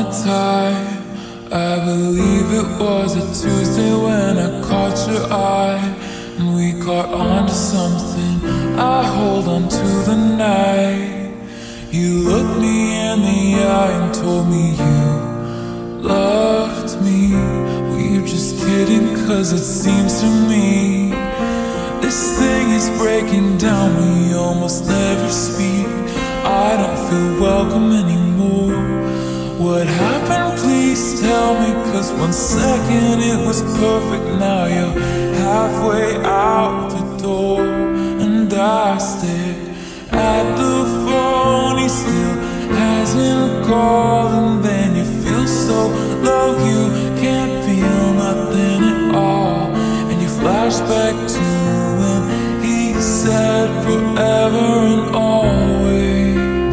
time. I believe it was a Tuesday when I caught your eye, and we caught on to something. I hold on to the night. You looked me in the eye and told me you loved me. Were you just kidding? 'Cause it seems to me this thing is breaking down. We almost never speak. I don't feel welcome anymore. What happened? Please tell me. 'Cause 1 second it was perfect. Now you're halfway out the door. And I stared at the phone. He still hasn't called. And then you feel so low you can't feel nothing at all. And you flash back to when he said forever and always.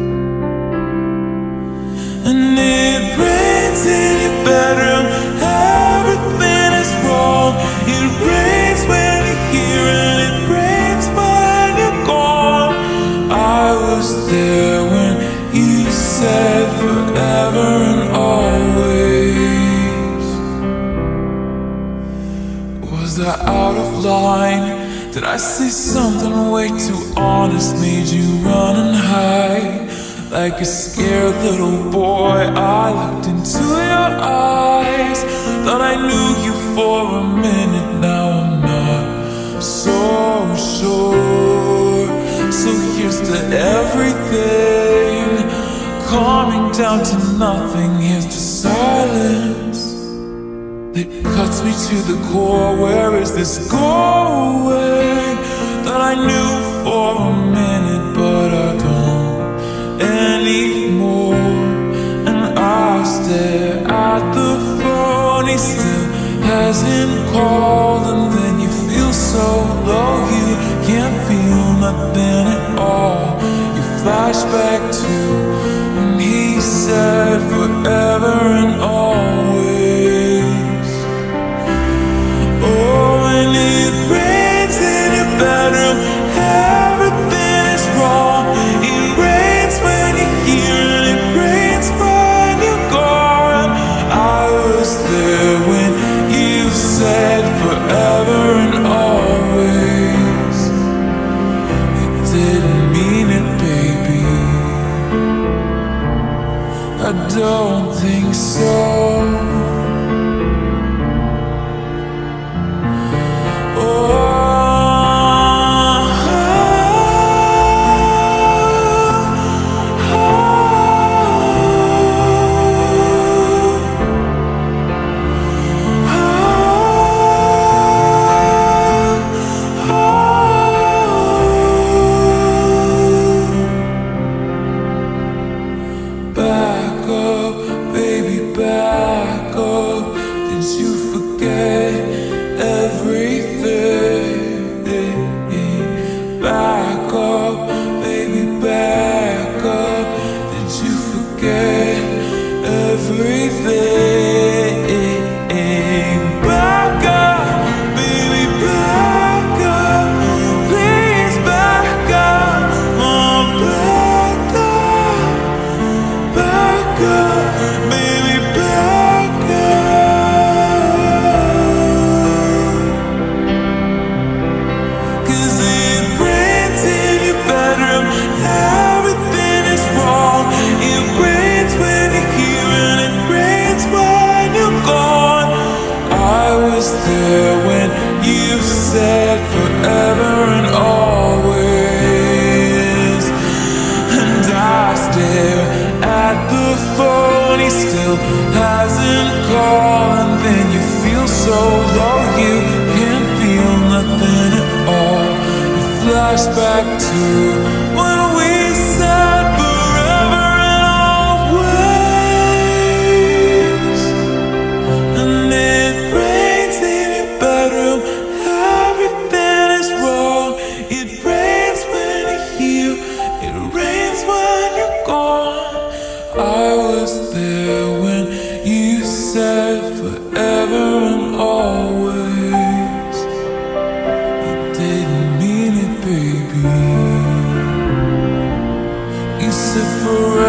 And it rains in your bedroom, everything is wrong. It rains when you're here and it rains when you're gone. I was there when you said forever and always. Was I out of line? Did I say something way too honest? Made you run and hide like a scared little boy? I looked into your eyes, thought I knew you for a minute. Now I'm not so sure. So here's to everything, calming down to nothing. Here's to silence that cuts me to the core. Where is this going? That I knew for a minute, but I don't anymore. And I stare at the phone. He still hasn't called. And then you feel so low you can't feel nothing at all. You flash back to when he said forever and always. Oh, and it rains in your bedroom, everything is wrong. It rains when you're here and it rains when you're gone. I was there when you said forever and always. You didn't mean it, baby. I don't think so. Back up, baby, back up. Did you forget everything? Back up, baby, back up. Did you forget everything? Back up, baby, back up. Please back up, oh, back up. Back up, baby, back up. 'Cause it rains in your bedroom, everything is wrong. It rains when you're here and it rains when you're gone. I was there when you said forever and always. And I stare at the phone. He still hasn't called. And then you feel so low you can't feel nothing at all. You flash back to when we said forever and always. And it rains in your bedroom, everything is wrong. It rains when you're here, it rains when you're gone. I was there when you said forever and always. You didn't mean it, baby. You said forever.